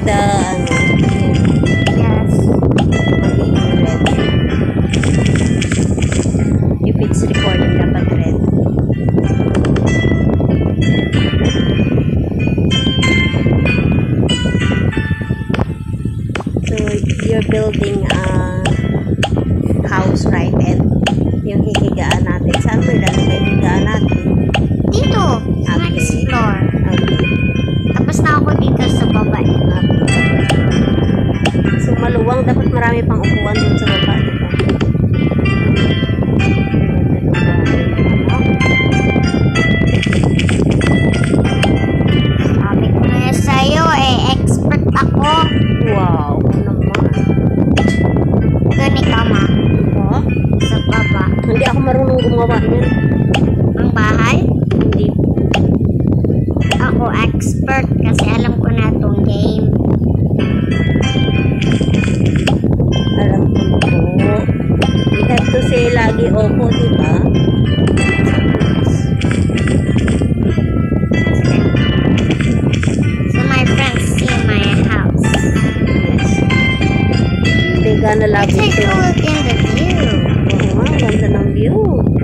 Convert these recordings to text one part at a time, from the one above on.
the ano. Yes. Magiging red. If it's recording, dapat red. So, you're building a house, right? And yung hihigaan natin. Saan mo ilalagay yung hihigaan natin? Dito. Sa Okay. next floor. Okay. Tapos na ako dito sa baba. So, maluwang. Dapat marami pang upuan dun sa baba, di ba? Sabi ko na sa'yo expert ako. Wow, ano naman. Doon ikaw ma. Diba? Sa baba. Hindi ako marunong gumawa niyan. Ang bahay. Hindi. Ako expert kasi alam ko na itong game. Alam ko po. You have to say lagi opo, di ba? So my friends see my house. Yes. They gonna love Let's it take a too. look in the view. Oo nga, ganda ng view.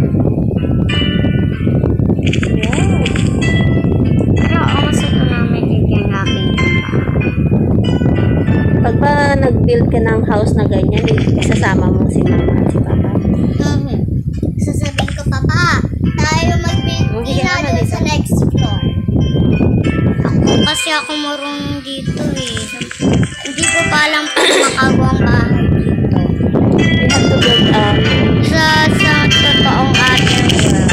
Wow. Pero also ito na magiging aking bahay. Pag ba nag-build ka ng house na ganyan, isasama mo si mama at si papa? Sasabihin ko, Papa, tayo mag-build Sige, na ano doon dito? sa next floor. Ako kasi ako marunong dito Hindi ko pa alam kung makagawang bahay dito. You have to build Sa totoong ating world.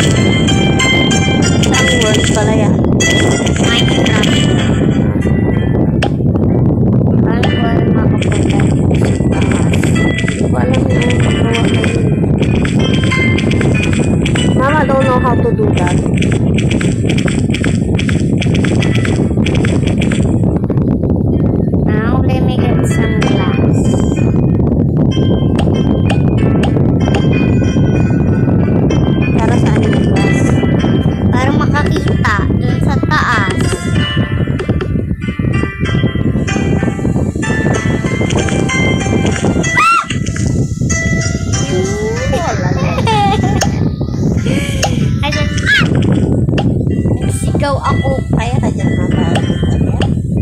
saan world pala yan? Minecraft world. Paano ko alam makapunta dito sa taas? Hindi ko alam yung magawa ko yun. Mama don't know how to do that. Now, let me get some glass. Para saan yung glass? Para makakita dun sa taas. Ayun. Sigaw ako. Kaya ka dyan mabawag ka kaya?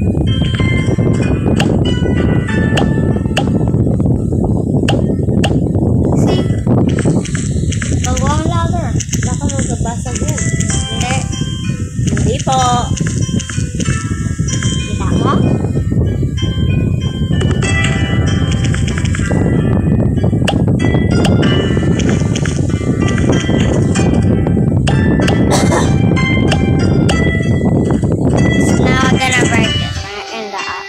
See? Bawang ladder. Baka magabasag yan. Hindi. Hindi po. Kita mo? So now I'm gonna break this in the up.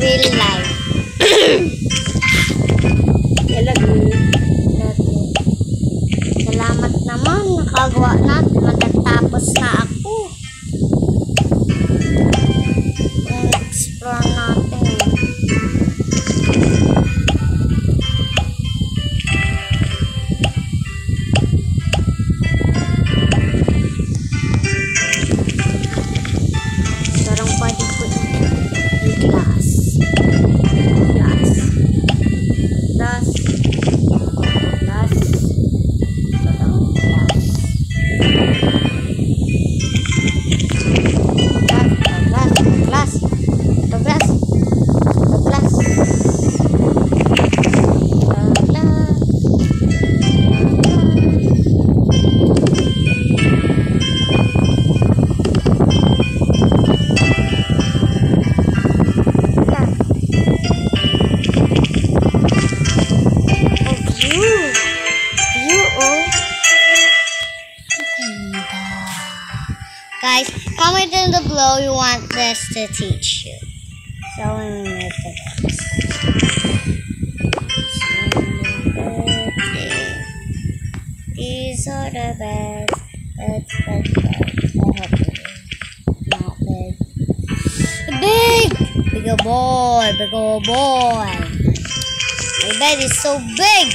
real life. I love you. Love you. Salamat naman, nakagawa natin. Matatapos na ako. Explore natin eh. Parang pwede po yung glass. Glass. Glass. Glass. Parang glass. Glass. Ito glass. Ito glass. Guys, comment in the below you want this to teach you. So let me make this. These are the beds. Beds. I hope not big. Big! Bigger boy. My bed is so big.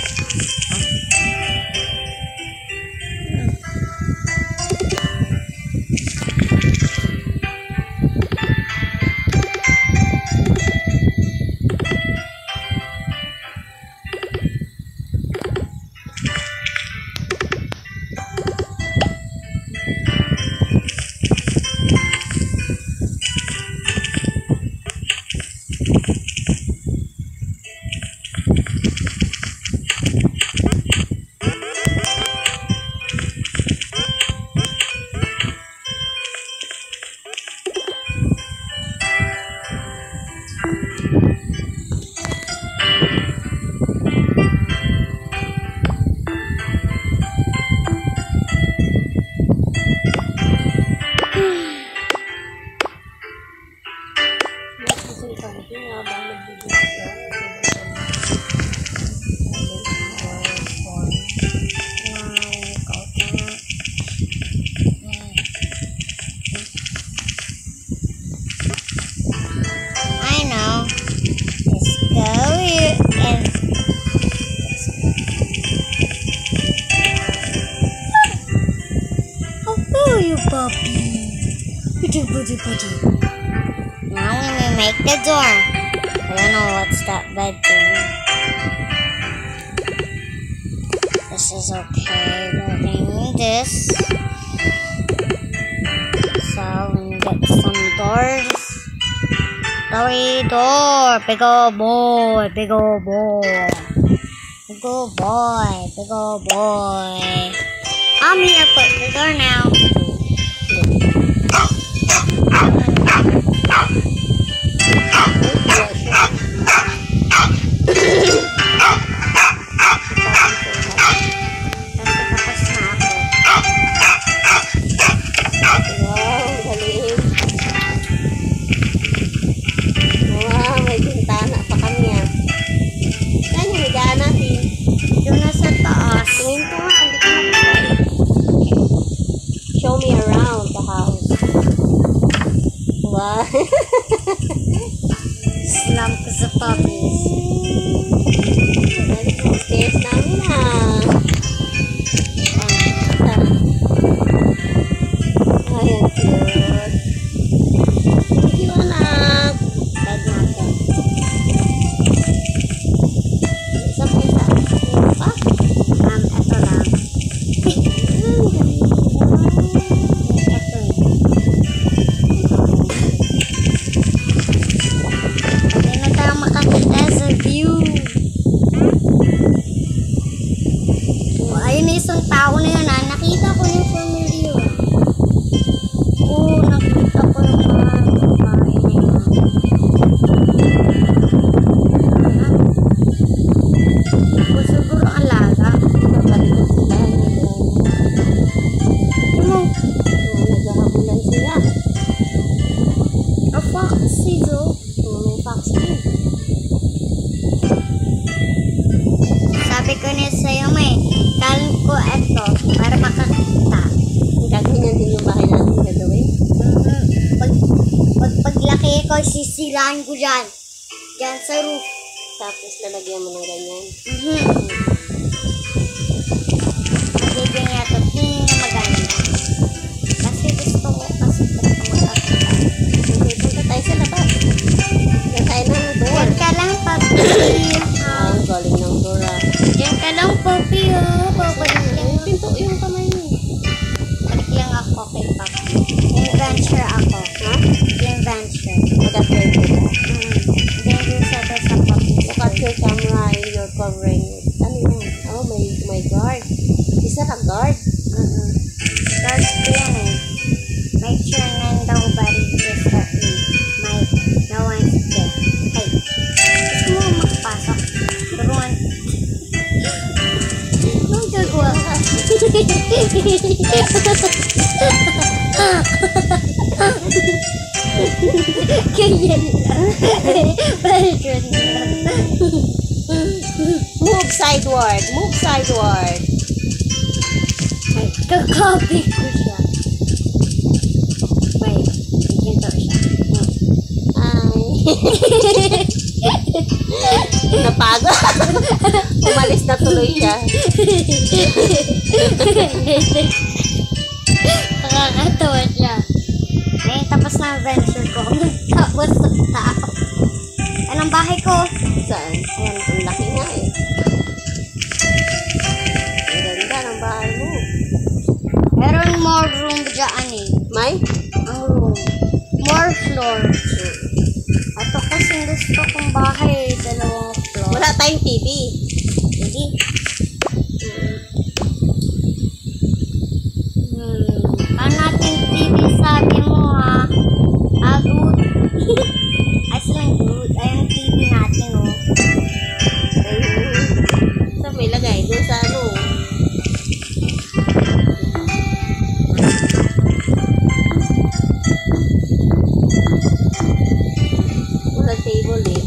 I know. Let's go here and how are you, puppy? Putty. Now we will make the door. I don't know what's that bed doing. This is okay. We're doing this. So we get some doors. Sorry, door. Big old boy. Big old boy. I'm here. Put the door now. Show me around the house. Wow. Slump sa puppies. Stairs namin ha. Ayan, cute. Thank you, anak. Bag natin. Isa pa. Ito lang. Hindi na tayo makakita sa ko eto para makakita. Gaganyan din yung bahay natin gagawin. Paglaki ko, sisirahan ko dyan. Dyan sa roof. Tapos lalagyan mo ng ganyan. Magiging ito. Tingin na maganda. Kasi gusto ko kasi makakita. Okay, punta tayo sa labas. Diyan tayo ng door. Diyan ka lang, papi. Ang galing ng door ah. Diyan ka lang, papi. Babalik lang. Yung pinto yung kamay mo. Balik lang ako kay papi. Adventure ako. Ha? Adventure. Mag-upgrade ka. Adventure sa papi. Look at your camera and you're covering it. Ano yun? Oh, my guard. Is that a guard? Guard ko yan eh. Make sure nobody disturb me. No one's there. Hey, gusto mo makapasok? Turuan. Anong gagawa ka? Ganyan lang. Version lang. Move sideward. Move sideward. Ay, kakopy ko siya. Wait, ganito siya. Ay. Napagod. Umalis na tuloy siya. Nakakatawa siya. Ngayon, tapos na ang venture ko. Tapos ng tao. Anong bahay ko? Saan? Ayan, ang laki nga eh. Ang ganda ng bahay mo. Meron more room dyan eh. May? Ang room. More floors. Ito kasi gusto kong bahay. 2 floor. Wala tayong TV. Hindi. Paano natin TV sabi mo ha? Good. As lang good. Ay, yung TV natin oh. Ayun. Saan may lagay? Doon sa ano? Wala table eh.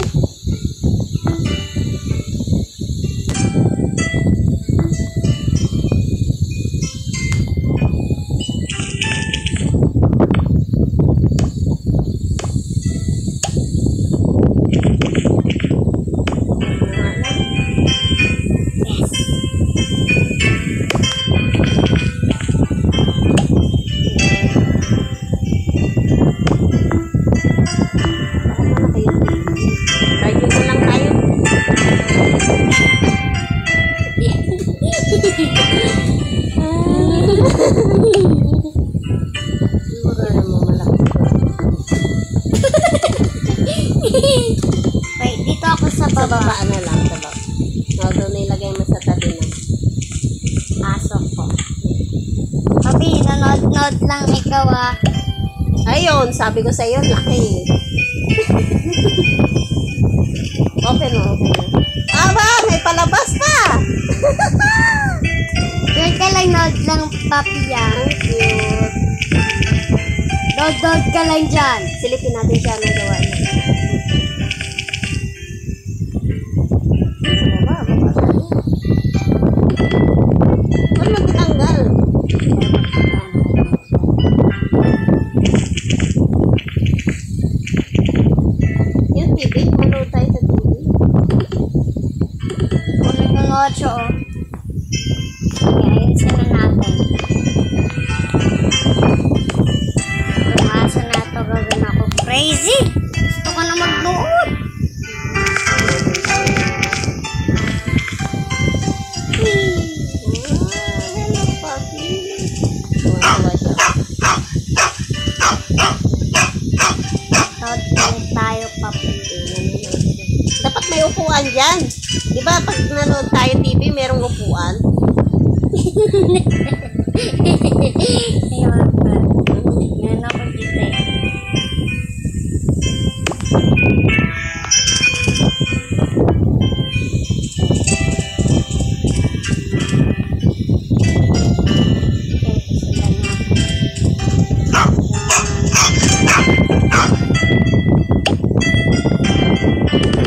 Cardio na lang tayo. Siguro naman malaki. Wait, dito ako sa Sa baba. baba na lang. Sa baba. No, doon na ilagay mo sa tabi na. Pasok ko. Papi, nanood-nood lang ikaw ah. Ayun, sabi ko sa iyo, laki. Open mo, open mo. Aba, may palabas pa! Girl ka lang, nood lang papi ah. Ang cute. Nood ka lang dyan. Silipin natin siya ng gawa niya. Sa baba, baba. Huwag magtanggal. Yung TV, manood tayo sa TV. Kunin yung nocho oh. Okay, ayusin na natin. Lumasa na ito, gawin ako crazy. Gusto ko na magnood. Hello, puppy. Tuwa-tuwa siya. Nood lang tayo, papi. Dapat may upuan dyan. Di ba pag nanood tayo TV, merong upuan? Ayun ba? Yan ako dito eh.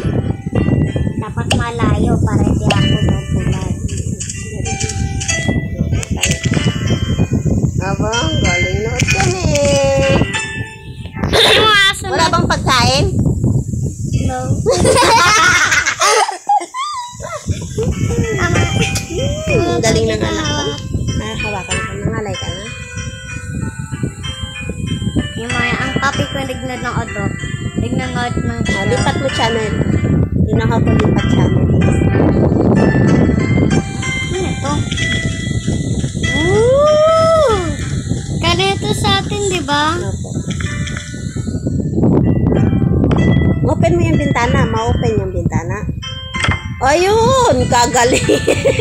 Dapat malayo para di ako mabulag. no. Ama. Ang galing ng anak ko. Hawakan ko, nangalay ka na. Yung mga, ang topic ko nagnod ng odot. Nagnod ng Lipat mo channel. Hindi na ako lipat channel. Ano ito? Ooh! Ganito sa atin, di ba? Opo. Open mo yung bintana. Ma-open yung bintana. Ayun! Kagaling!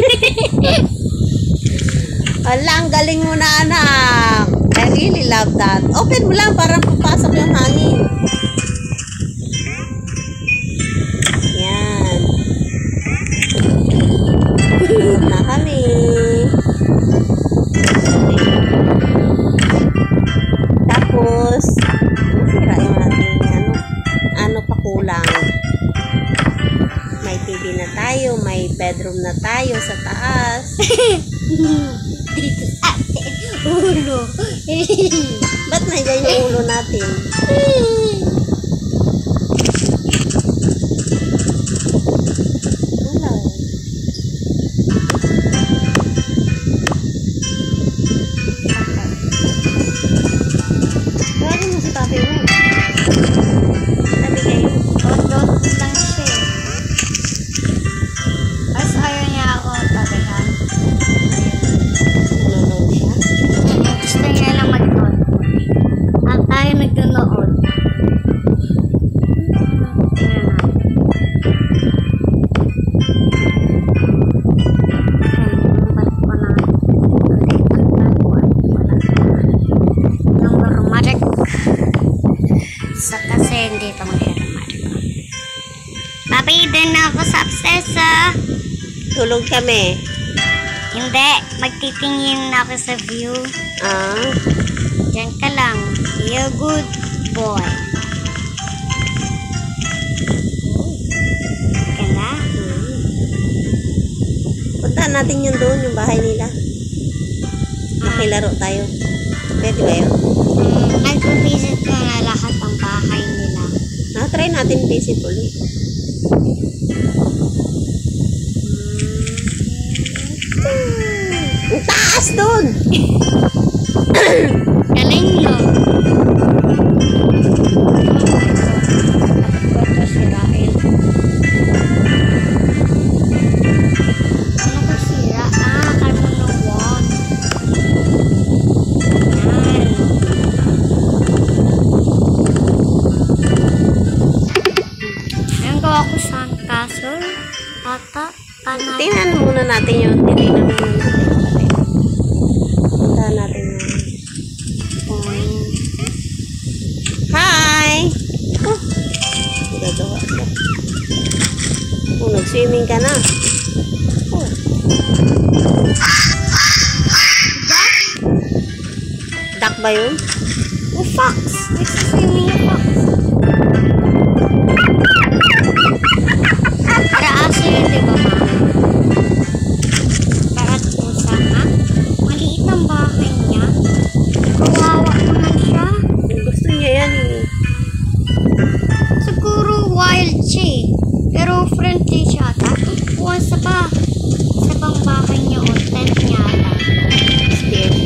Wala, ang galing mo na, anak. I really love that. Open mo lang para papasok yung hangin. Yan. Na kami. Tapos, masira yung ating ano pa kulang. May TV na tayo, may bedroom na tayo sa taas. Dito sa atin. Ulo. Ba't nandiyan yung ulo natin? Wala. Tawagin mo si papi mo. Sabi kayo. Odot lang siya eh. Mas ayaw niya ako tabihan. Nanonood siya. Gusto niya lang mag-nood. At tayo nag-nood. Tingnan natin. Number magic. Sa kasi hindi ito mag-magic. Papi, doon na ako sa absesa. Tulog kami. Hindi, magtitingin na ako sa view. Ah, Diyan ka lang. You good boy. Ganda. puntahan natin yun doon, yung bahay nila. Makilaro tayo. Pwede ba yun? Nag-visit ko na lahat ng bahay nila. Try natin visit ulit. Ang taas doon! Galing no? Ito sirain. Ano ko sira? Kalmunungon. Yan. Ayan gawa ko sandcastle. Tata. Tanah. Tingnan muna natin yun. Tingnan muna natin. Puntahan natin yun. Hi! Oh, gagawa siya. Oh, nag-swimming ka na. Oh. Duck ba yun? Oh, fox! Nagsiswimming yung fox. Para aso yun, di ba, ma? Para pusa, ha? Maliit ang bahay niya. Kawawa naman siya. Gusto niya yan eh. Siguro wild siya eh. Pero friendly siya ata. Buwan sa bang bahay niya o tent niya ata. Scared.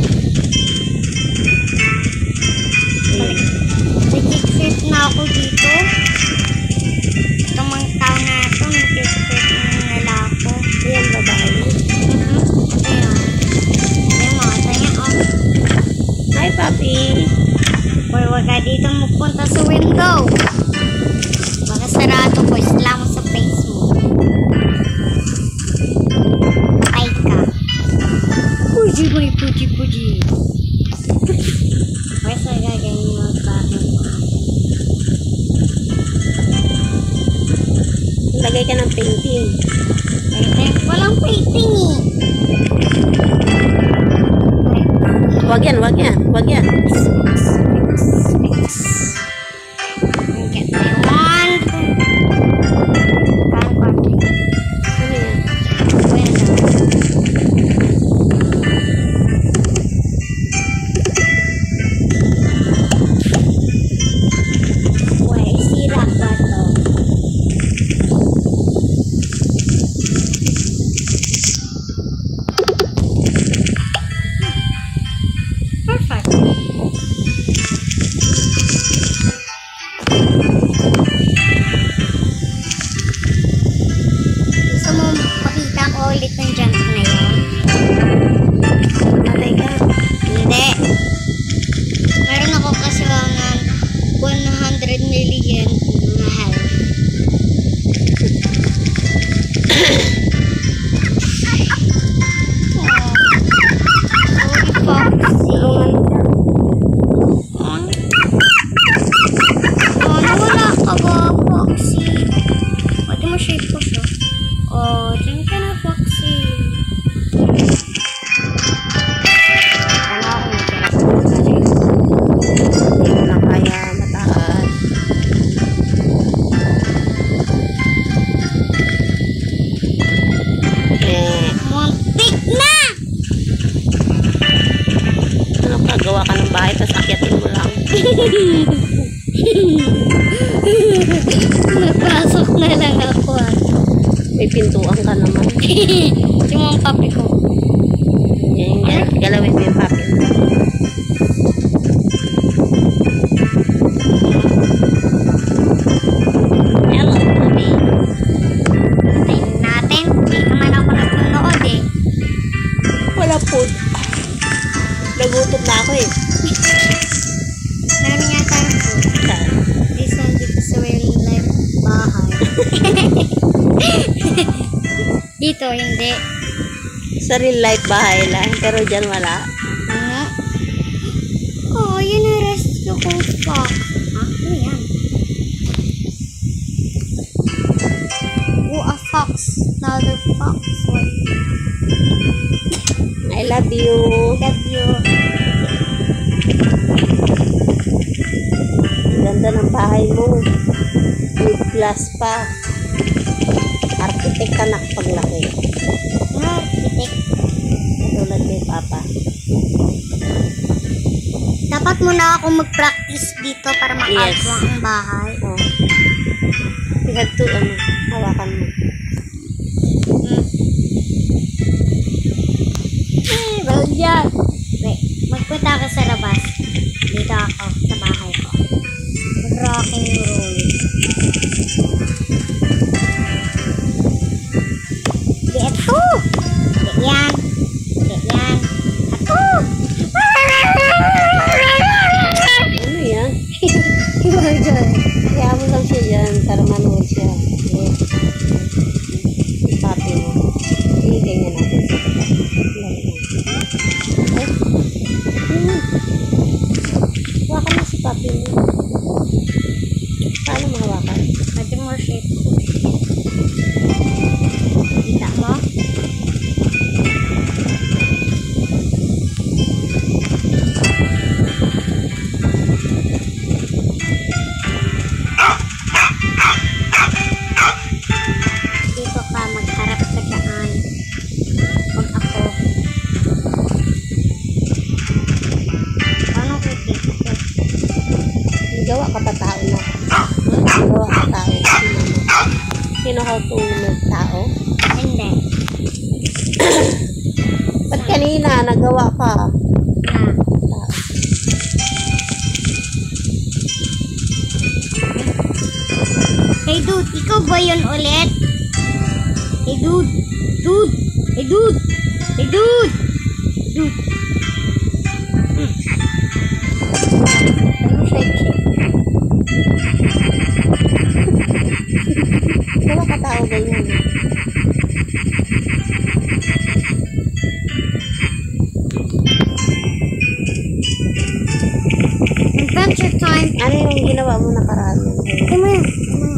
Nag-trip na ako dito. Itong mga tao na ito, nag-trip na nila ako. Ayan, babae. Ayan. Ayan mga tanya. Oh. Hi, papi. Boy, wag ka dito magpunta sa window. Baka sarado ko. Isla mo sa face mo. Patay ka. Puji, boy. Puji, puji. Pwes na gaganyan mo sa akin. Lagay ka ng painting. Walang painting eh. Wag yan, wag yan, wag yan. Get my wand. Ano yan? Wait, sira ba to? Napasok na lang ako ah. May pintuan ka naman. Yung mga papi ko. Yan, galawin mo yung papi mo. Hello, papi. Tayo natin. Hindi naman ako nagpunood eh. Wala po. Nagutom na ako eh. Meron nga tayo po. This one dito sa real life bahay. Dito, hindi. Sa real life bahay lang, pero dyan wala. Ano? Oh, yun ang rescue kong fox. Ha? Ano yan? Oh, a fox. Another fox. What? I love you. Love you. Ganda ng bahay mo. With glass pa. Architect ka na paglaki. Ah, titik. Katulad ni Papa. Dapat muna ako mag-practice dito para makagawa ang bahay. Oh. You have to, hawakan mo. Bawal dyan. Wait, magpunta ka sa labas. Dito ako, sa bahay ko. Rock and roll. Di ito! Di yan. Di yan. Ito! Ano yan? Kaya mo lang siya dyan para manood siya. Yes. Yung papi mo. Ganyan natin sa tapat. Hawakan mo si papi mo. Paano mahawakan? Pwede mo shape. Kita mo? Dito ka magharap sa daan. Huwag ako. Paano ko dito? Gawa ka pa tao na. Gawa ka tao. Sino ka tulog tao? Hindi. Ba't kanina nagawa ka? Na. Tao. Hey dude, ikaw ba yun ulit? Hey dude. Dude. Hey dude. Hey dude. Dude. Ano siya Gawa ka tao ganyan. Adventure time. Ano yung ginawa mo nakaraan? Ito mo yun.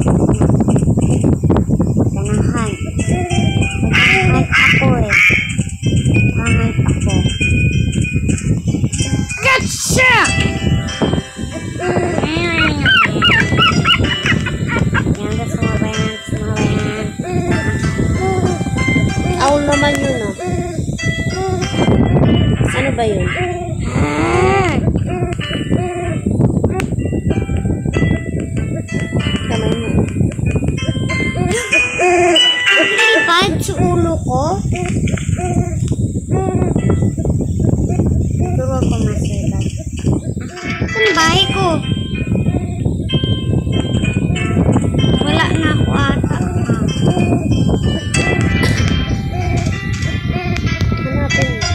Ganahan. Ganahan ako eh. Ganahan ako. Gotcha! Yan, gusto mo ba yan? Gusto mo ba yan? Owl naman yun, no? Ano ba yun? Kamay mo. Bad sa ulo ko. Turo ko masigat. Saan bahay ko? Wala na ako ata. Hanapin mo.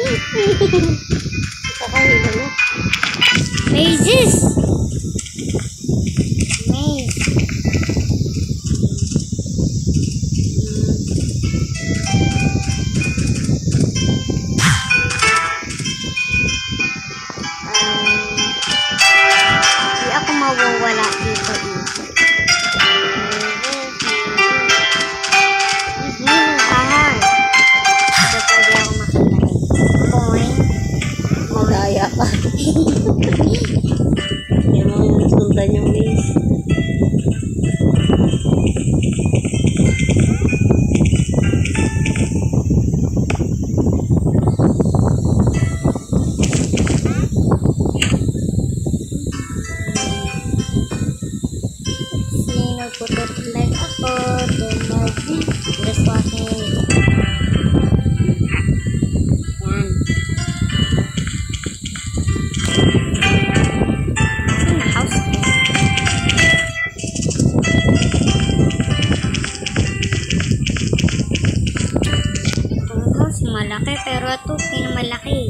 Kakahila na. Mazes! Maze. Hindi ako mawawala dito. Ahar. Ito pwede ako makita. Point. Madaya ka. Hindi mo sundan yung maze. Sino putot like ako? Just walking. Yan. Saan na house ko? Ang house malaki pero ito pinamalaki.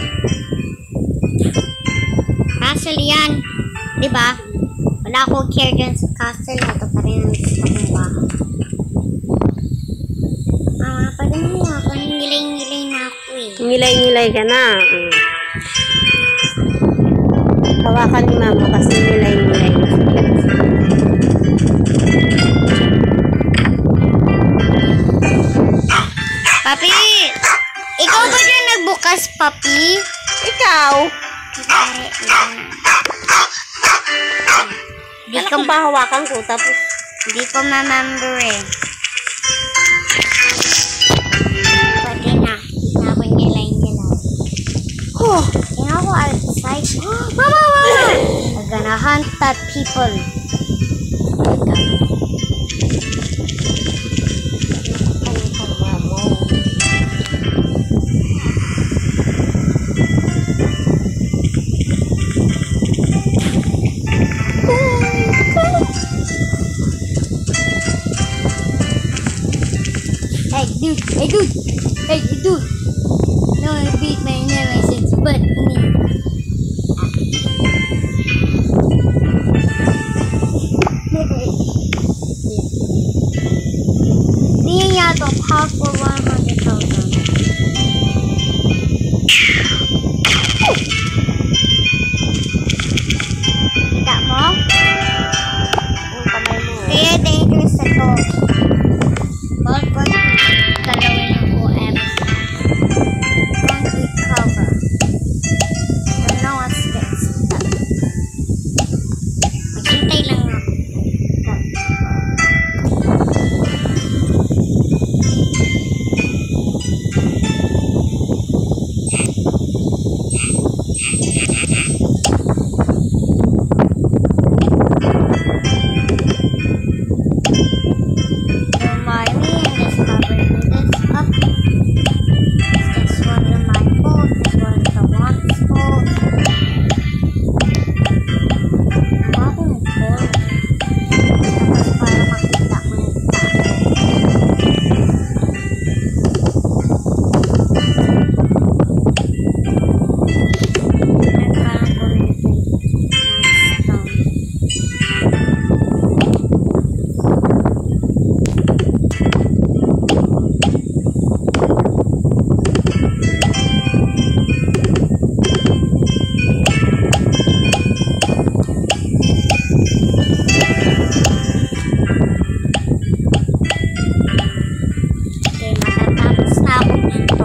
Castle yan. Diba? Wala akong care dyan sa castle. Ito pa rin ang gusto kong bahay. Pagano mo ako. Ngilay-ngilay na ako eh. Ngilay-ngilay ka na. Hawakan ni mama kasi ngilay-ngilay na. Papi! Ikaw ba dyan nagbukas, Papi? Ikaw? Di Anak ko ko ba hawakan ko tapos Hindi ko ma-member eh. Pwede na. Hindi na ako nilay-nilay. Oh, tingnan ako outside. Mama! I'm gonna hunt that people. Hey dude! No one beat my name since but me. Tingnan niya ito, half for 100,000. Kita mo? ang kamay mo. Kaya dangerous ito. Bawal ko galawin yung OMs. Concrete cover. Don't know what's this. Maghintay lang ako. Don't mind me, I'm just covering this up. This wasn't my fault, this was the one's fault. Bakong fault? Tapos para makita mo yung tao. Nagkaroon ko rin ito ng stone. Okay, matatapos na ako dito.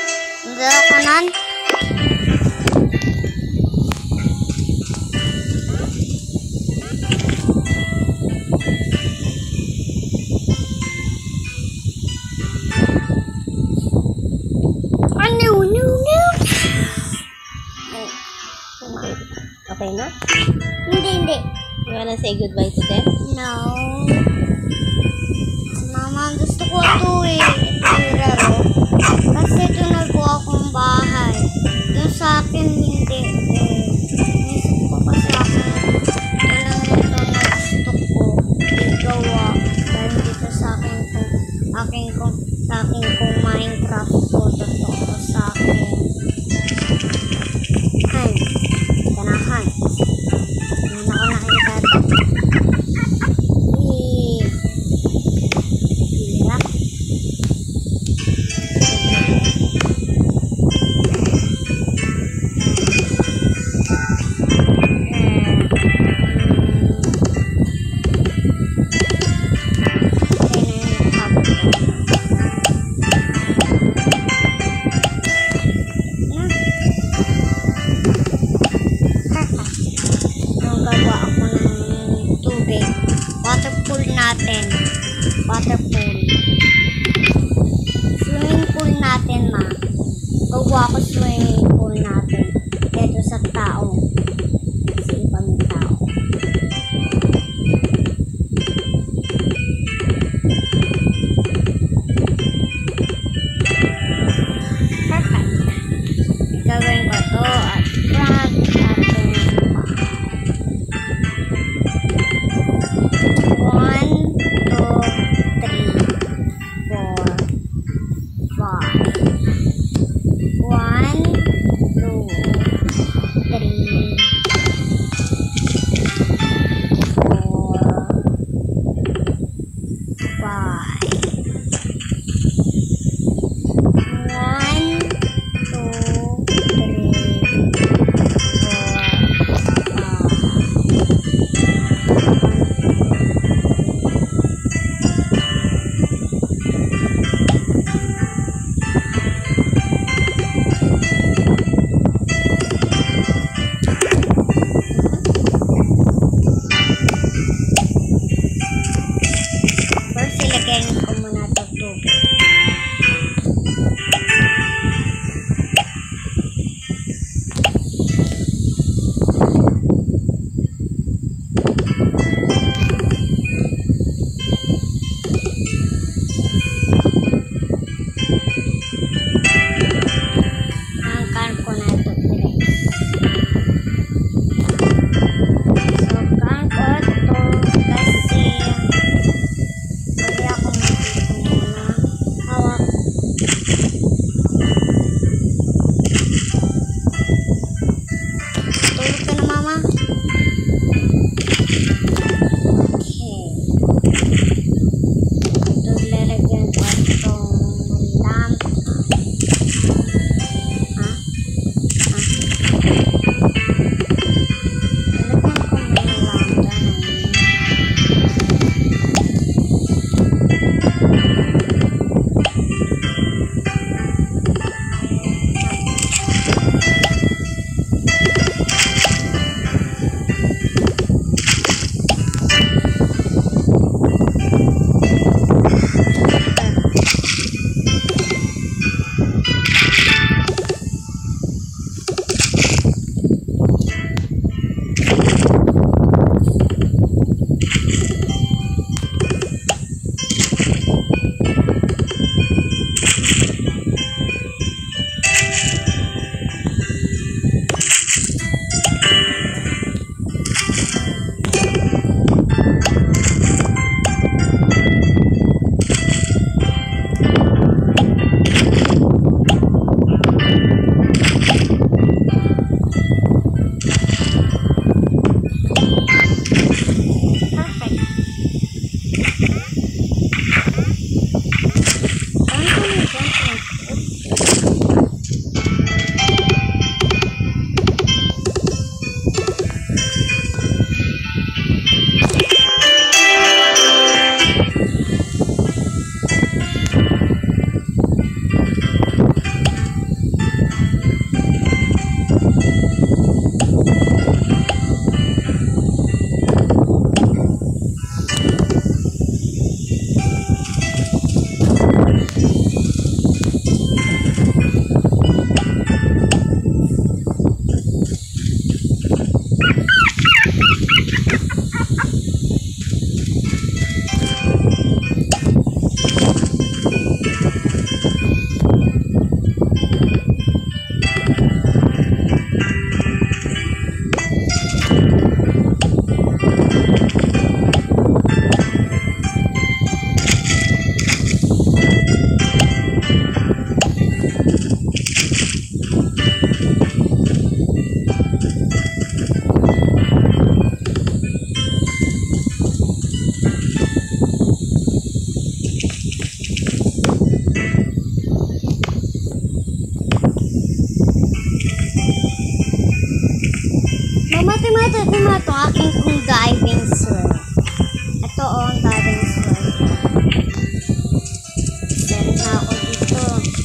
Hindi ako nun. na? Hindi. You wanna say goodbye to them? No. Mama, gusto ko ito eh. Ito yung laro. Kasi ito nagawa akong bahay. Yung sa akin, hindi eh. Naisip ko kasi ako, alam mo ito na gusto ko igawa. Dahil dito sa akin kong Minecraft ko. Totoo ko sa akin. Han. Ganahan. Hindi na ako nakita. Hirap. Waterpool natin. Waterpool. Swimming pool natin, ma. Gawa ko swimming pool natin. Dito sa tao. Sa ibang tao. Perfect. Gagawin ko to at front ating One, two, three, four, five. 1, 2, 3, 4, 5. 1, 2, 3, ito aking kong diving sword. Ito ang diving sword. Send na ako dito.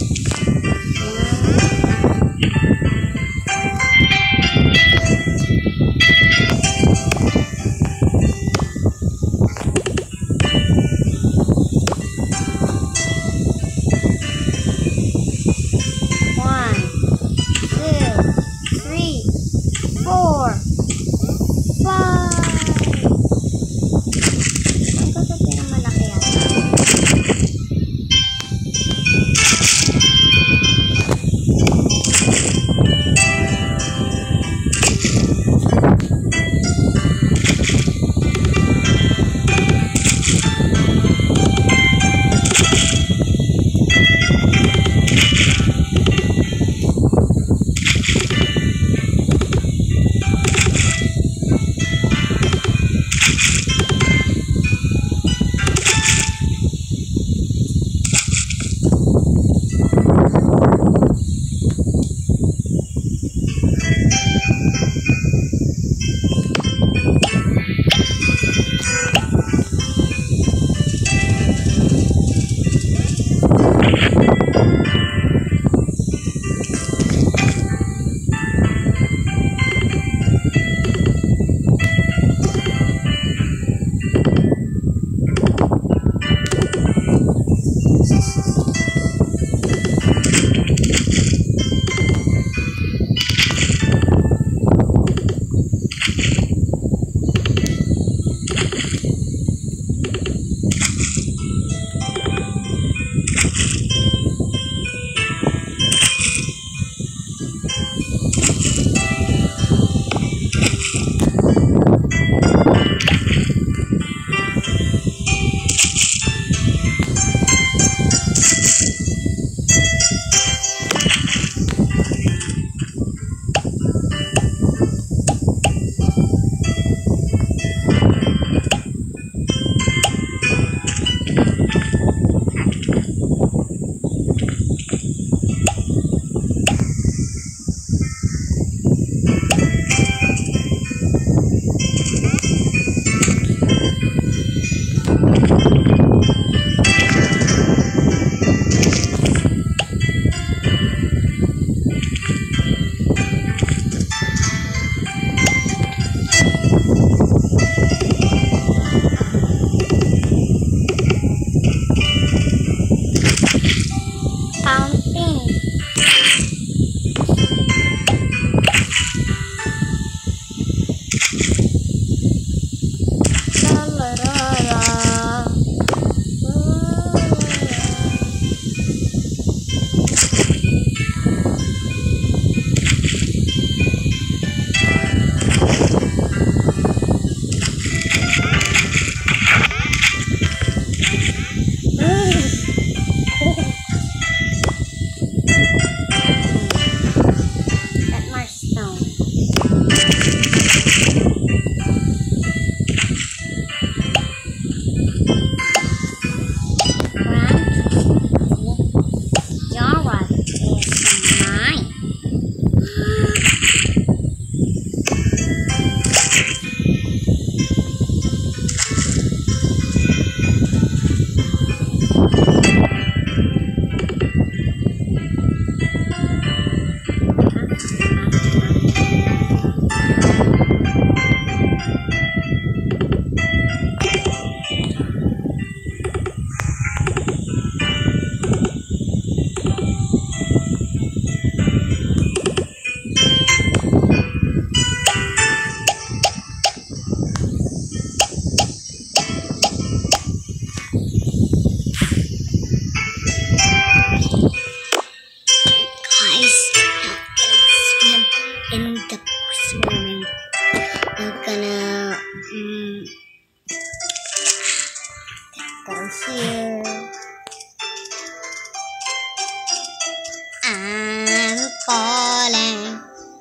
here. I'm falling.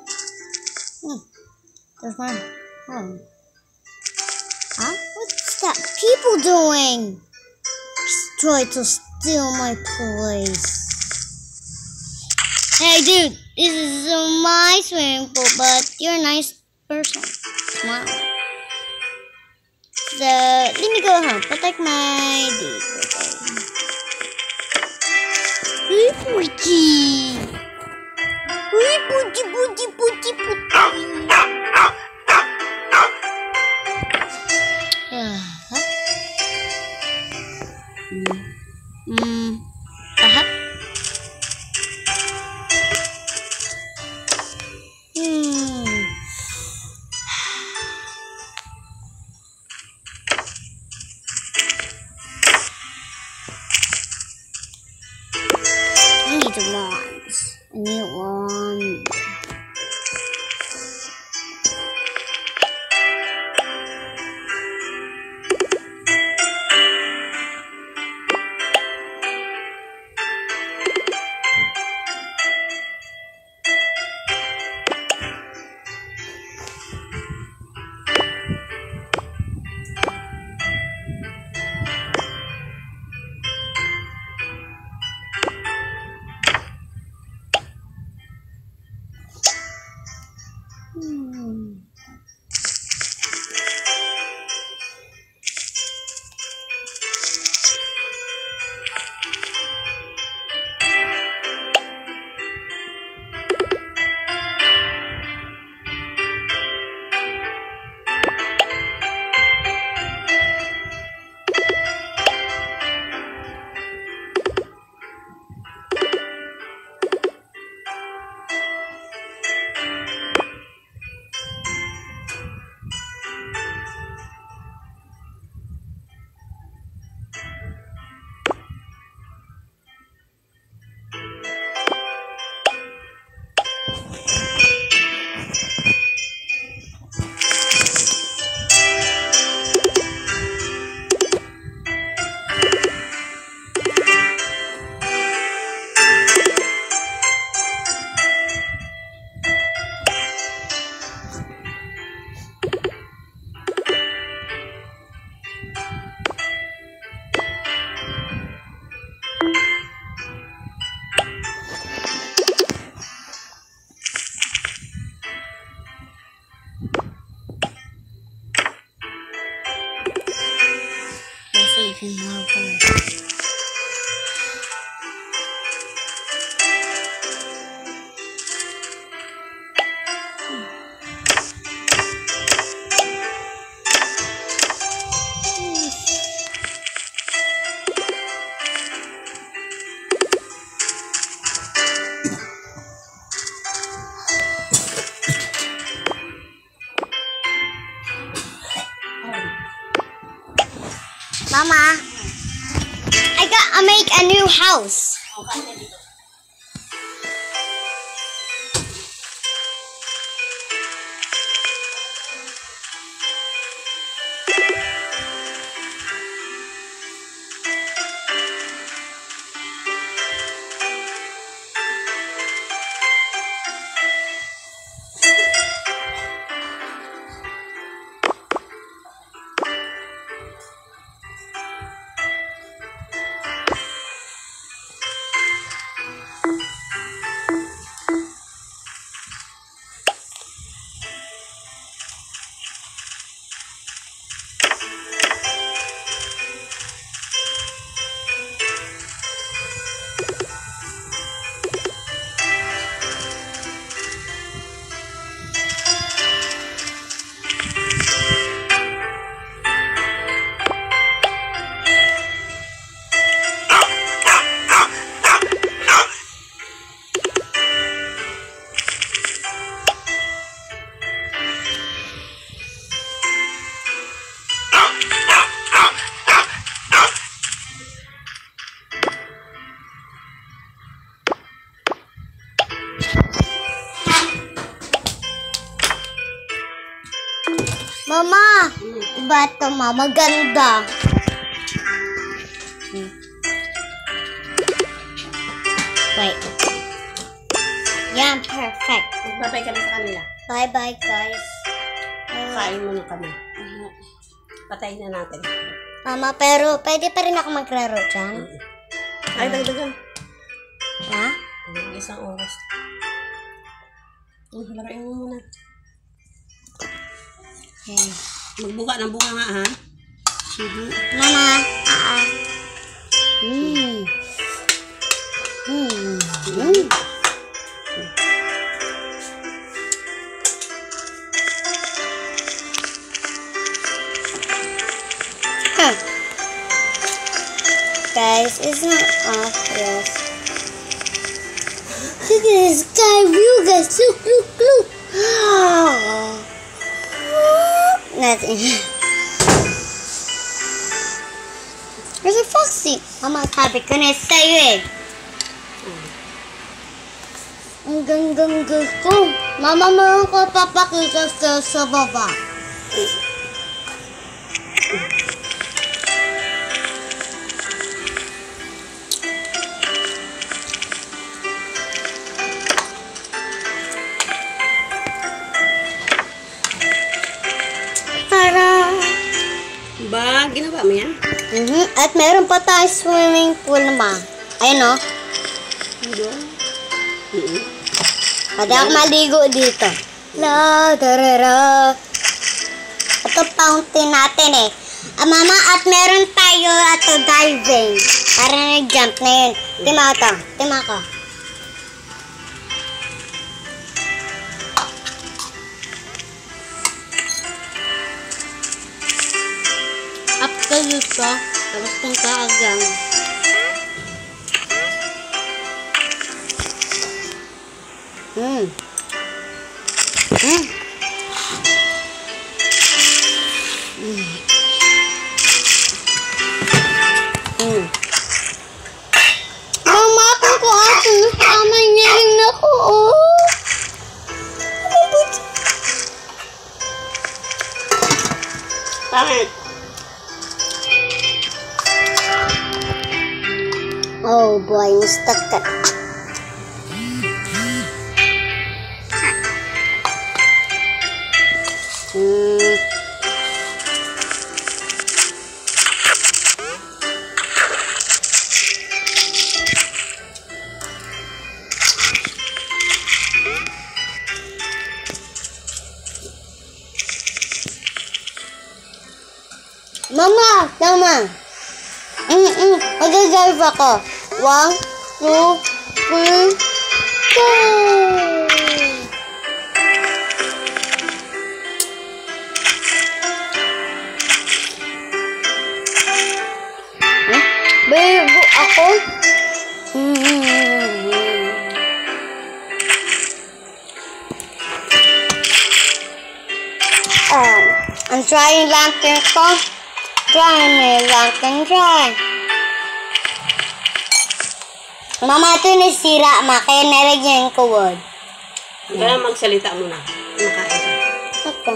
There's one. Oh. Huh? What's that people doing? Try to steal my place. Hey dude, this is my swimming pool, but you're a nice person. Smart one. So, let me go home. Protect my deed. Puji. Puji. Tahap. I need wands. I need one. Even more words. Mama, I gotta make a new house. Mama, diba ito, Mama? Ganda. Wait. Yan, perfect. Magbabay ka na sa kanila. Bye-bye, guys. Kain muna kami. Patayin na natin. Mama, pero pwede pa rin ako maglaro dyan? Ay, dagdagan. Ha? Isang oras. Laruin mo muna. Okay. Magbuka ng bunga nga, ha? Mama, Mm. Huh. Guys, it's not obvious. Look at this sky view, guys. Look. Nothing. There's a foxy. Mama, sabi ko na sa'yo eh. Ang gandang ko. Mama, meron ko papakita sa baba. Tara! Ba, ginawa mo yan? At meron pa tayong swimming pool naman. Ayun o. Doon? Pwede ako maligo dito. La, darara. Ito fountain natin eh. Mama, at meron tayo ato diving. Para nag-jump na yun. Tima ko. Up ka dito. Tapos punta agad. Mama, kung ako tama niya rin ako, oh. Bakit? Oh boy, stuck ka. Mama, tama. Mag-drive ako. 1, 2, 3, go! Bago ako? I'm trying lantern ko. Try. Mama, ito nasira, ma. Kaya nalagyan ko wood. Kaya magsalita muna. Makain ka. Okay.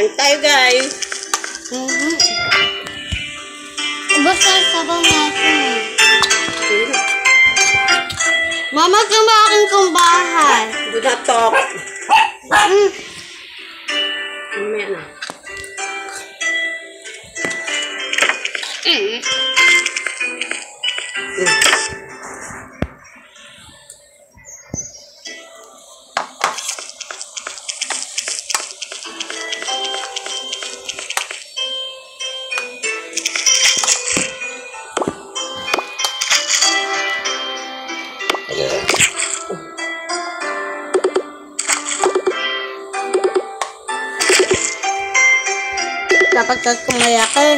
Kain tayo, guys. Ubus na yung sabaw natin. Mama, kumain kong bahay. Do not talk. Mamaya na. Dapat kumayak eh.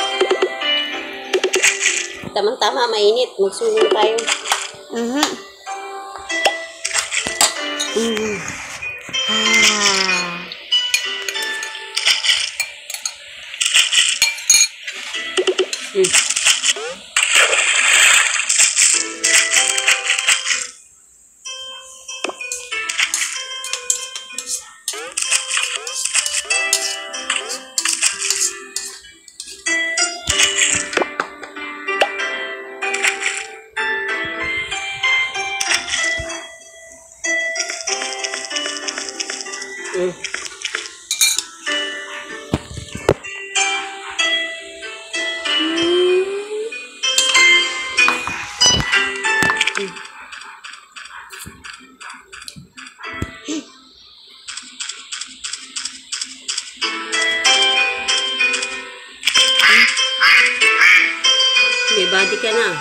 Tamang-tama, mainit. Magsunin tayo. May body ka na.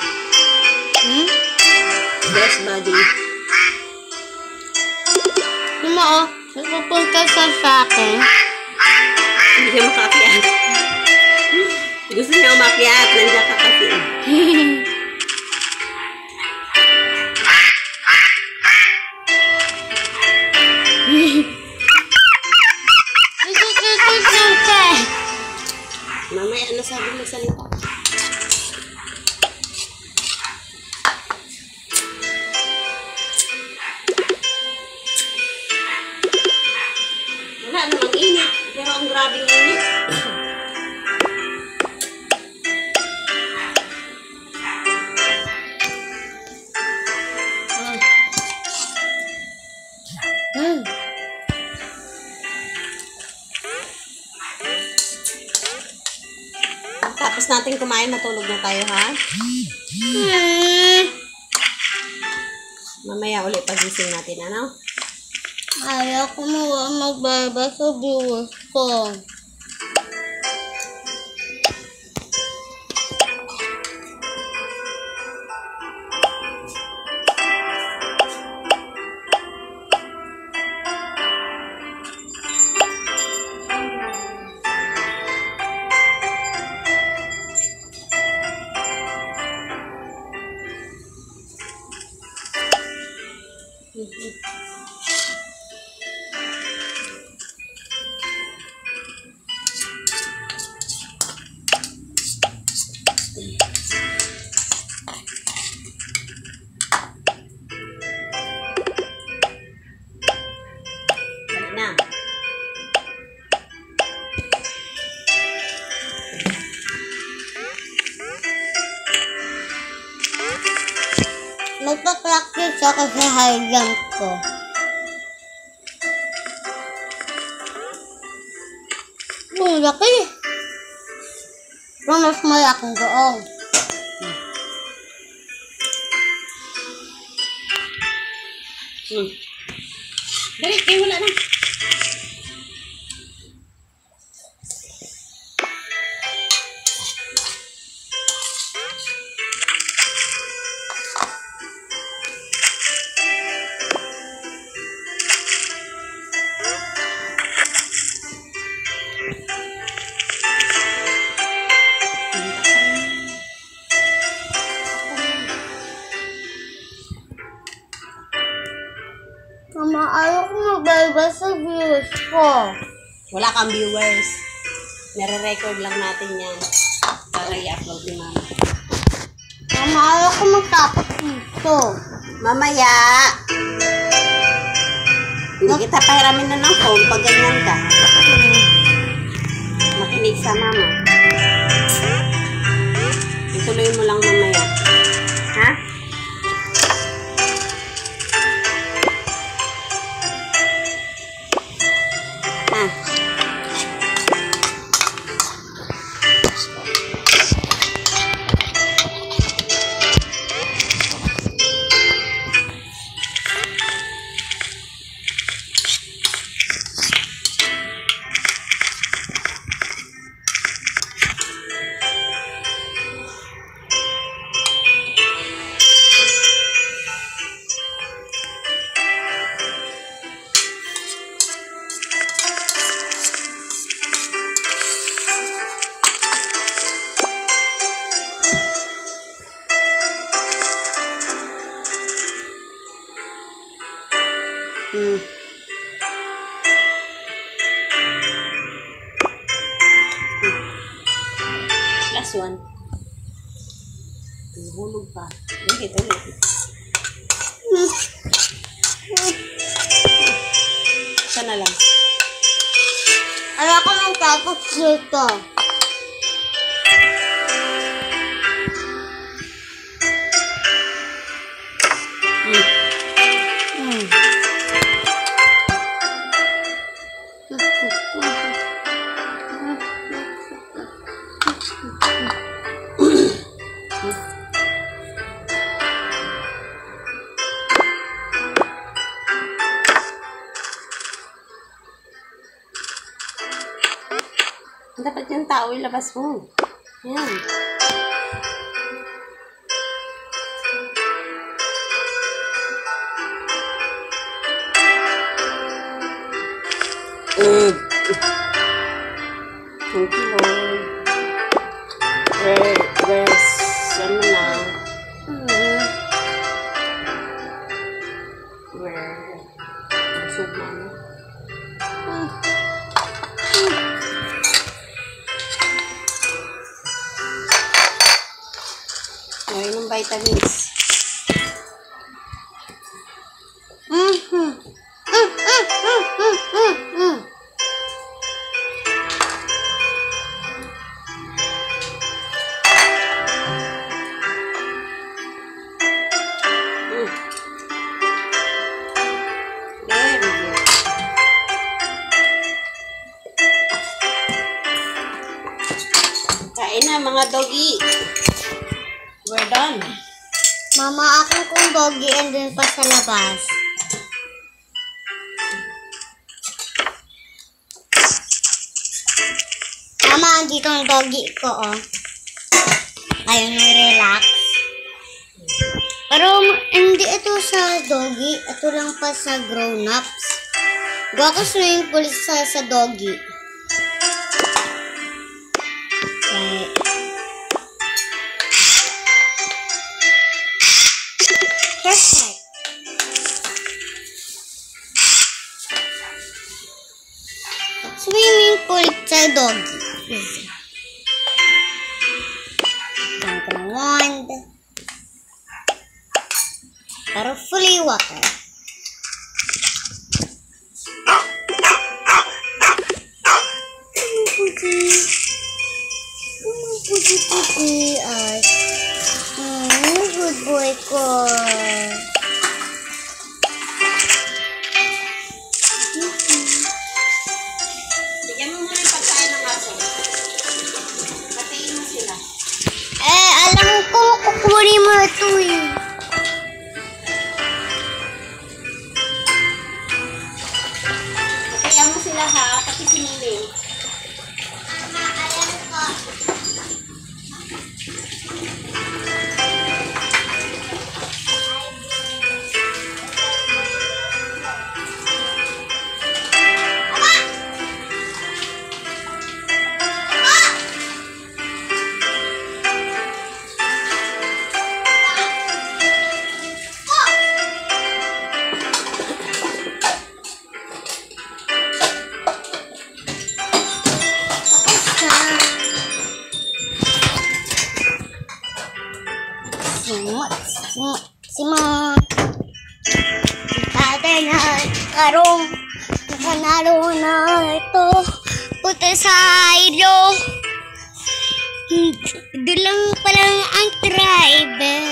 Best body. Mama, nagpupunta sa akin. Hindi siya makakyat. Gusto niya umakyat. Nandiyan ka kasi. Mamaya, ano sabi mo salita? Wala namang init, pero ang grabing init. Tapos natin kumain, matulog na tayo, ha? Mamaya ulit pagising natin, ano? Ayaw ko magbaba sa viewers ko. Balik na. Magpa-practice ako sa high jump ko. Ang laki. Mas malaking doon. Dali, kayo wala na. Mama, ayaw ko magbaba sa viewers ko. Wala kang viewers. Nare-record lang natin yan. Para i-upload ni Mama. Mama, ayaw ko magtapos dito. Mamaya! Hindi kita pahiramin na ng phone pag ganyan ka. sa mama. Ituloy mo lang mamaya. Ha? Ha? Last one. Hulog pa. Ulit. Isa na lang. Ayaw ko ng tapos dito. Dapat yung tao ilabas mo. Yan. Thank you, Lord. Where's ano na? Where? Busog na. Ngayon ng vitamins. Kain na mga doggy. We're done. Mama, akin kong doggy and dun pa sa labas. Mama, andito ang doggy ko, oh. Ayun, relax. Pero hindi ito sa doggy. Ito lang pa sa grown-ups. Gawa ko swimming pool sa doggy. Okay. Perfect. Swimming pool sa doggy. Gamit ng wand. Pero fully water. Puti. Ay. Good boy ko. Bigyan mo muna yung pagkain ng aso. Patiin mo sila. Alam ko, kukunin mo ito eh. Patiin mo sila ha, pati siniling. Alam ko. Simon. Tatay na karong panalo na ito. Punta sa ilo. Dulang pa lang ang driver.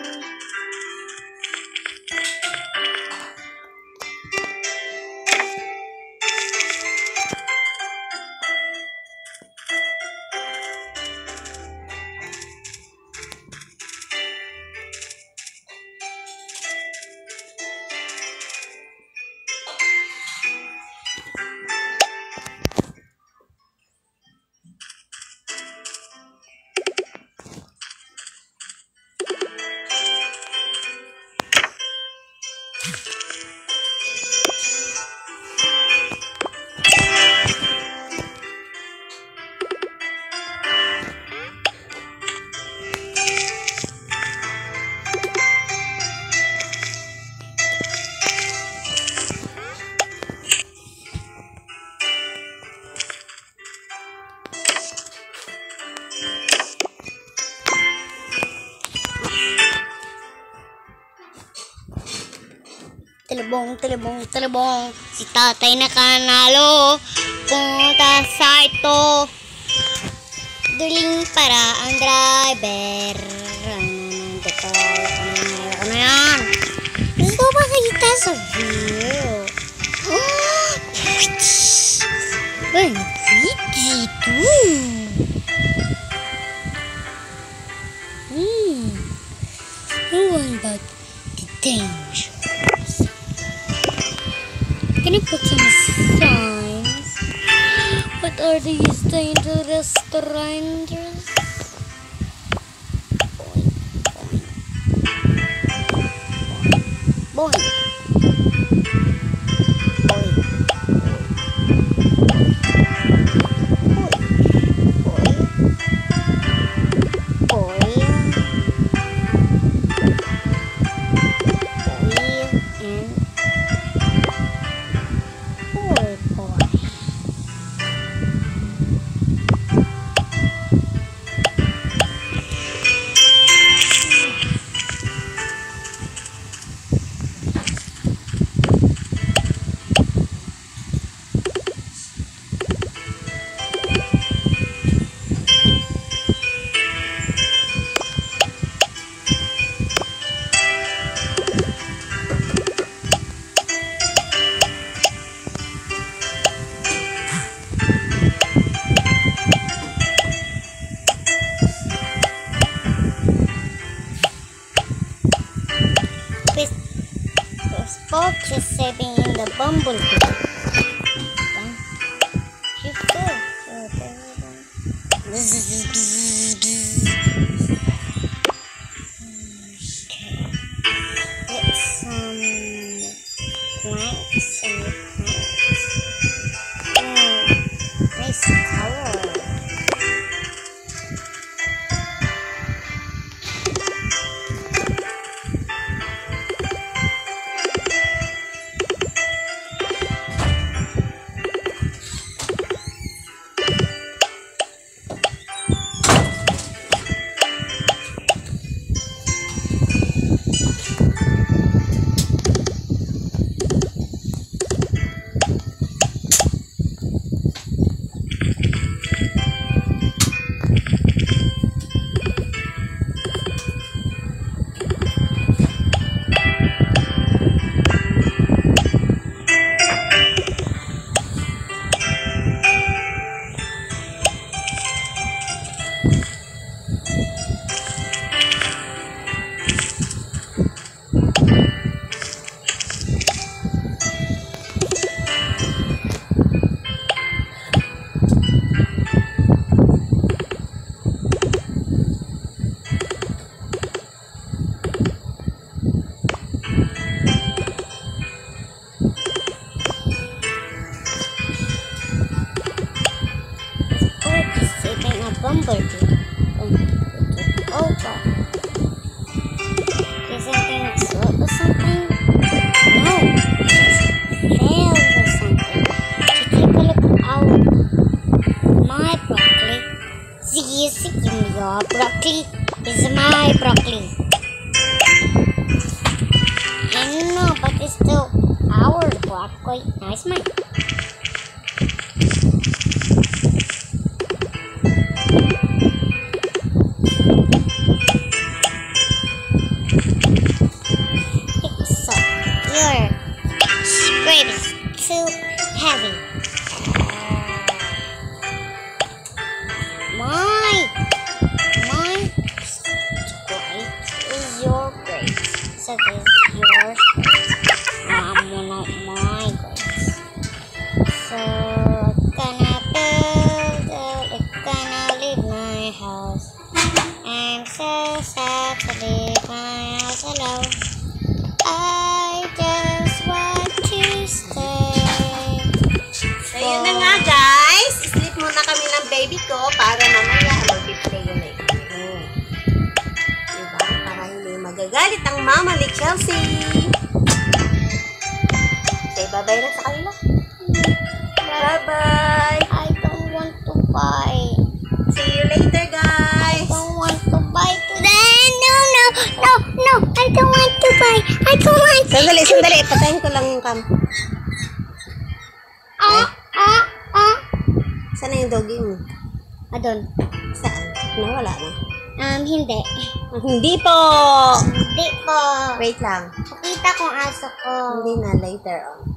Talabong, si tatay nakanalo. Punta sa ito. Duling para ang driver. Ano yan? Gusto ko makita sa view. Ay, dito. I want about the danger. Can you put some signs? What are these dangerous strangers? Boing. Fox is saving in the bumblebee. Get some planks and nice color. Bumblebee. Over. Is something slow or something? No. Just failed or something. So take a look out. My broccoli. See, your broccoli is my broccoli. I know, but it's still our broccoli. Nice, man. this is yours. I'm gonna my goodness. So gonna build it, gonna leave my house. I'm so sad to leave my house alone. I just want to stay. So, yun na nga guys. Sleep muna kami ng baby ko para mamaya mag-play ulit. Diba? Para hindi magagalit ang mama ni Chelsea. Okay, bye-bye na sa kanila. Bye-bye. I don't want to buy. See you later, guys. I don't want to buy today. No. I don't want to buy. I don't want to. Sandali. Patayin ko lang yung cam. Saan na yung doggy mo? Adon. Saan? Nawala na. Hindi. Hindi po. Hindi po. Wait lang. Pakita kong aso ko. Hindi na, later on.